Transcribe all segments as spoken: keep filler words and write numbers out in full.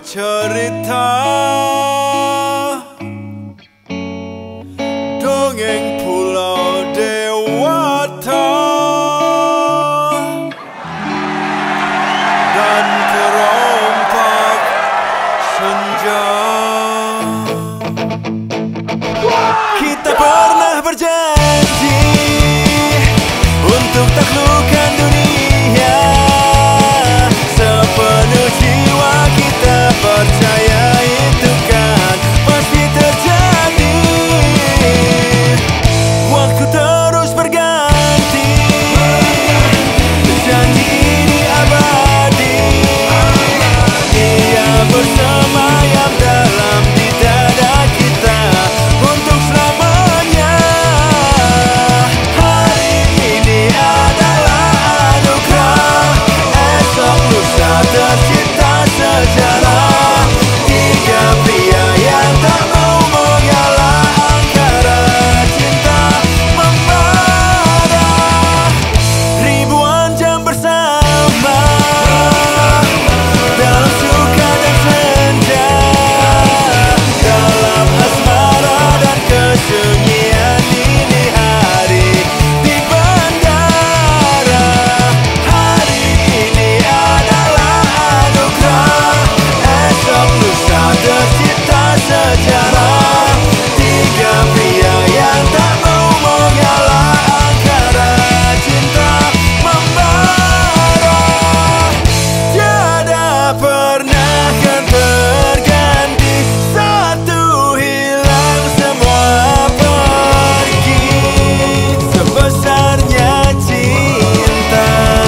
bercerita dongeng Pulau Dewata dan perompak senja. Kita pernah berjanji untuk taklukkan dunia. Sepenuh jiwa kita percaya itu kan pasti terjadi. Waktu terus berganti, janji ini abadi. Dia bersemayam dalam di dada kita untuk selamanya. Hari ini adalah anugerah, esok lusa tercipta sejarah. Tiga pria yang tak mau mengalah angkara cinta membara. Ribuan jam bersama dalam suka dan senja, dalam asmara dan kesunyian dini hari di bandara. Hari ini adalah anugerah, esok lusa tercipta sejarah. Tiga pria yang tak mau mengalah angkara cinta membara. Tiada pernah kan terganti, satu hilang semua pergi. Sebesarnya cinta,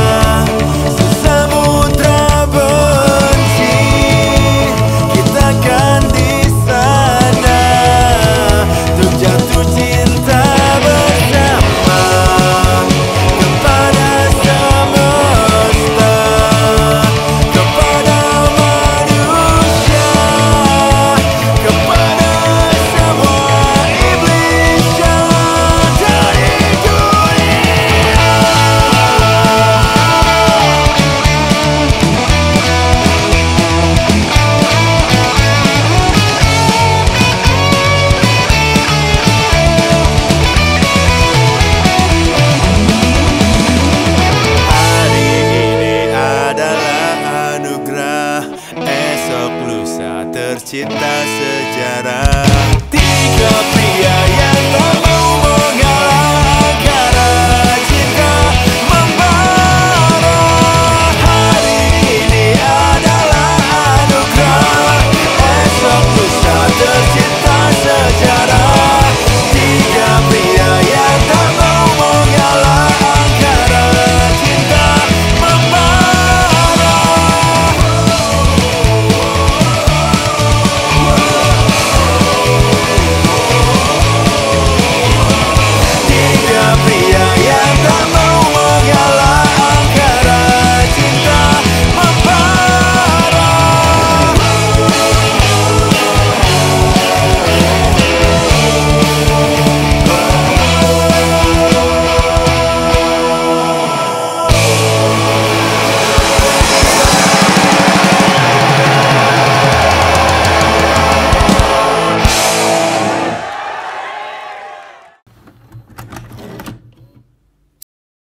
sesamudra benci, kita kan di sana untuk jatuh cinta bersama kepada semesta, kepada manusia, kepada semua iblis yang ada di dunia. Hari ini adalah anugerah, esok lusa tercipta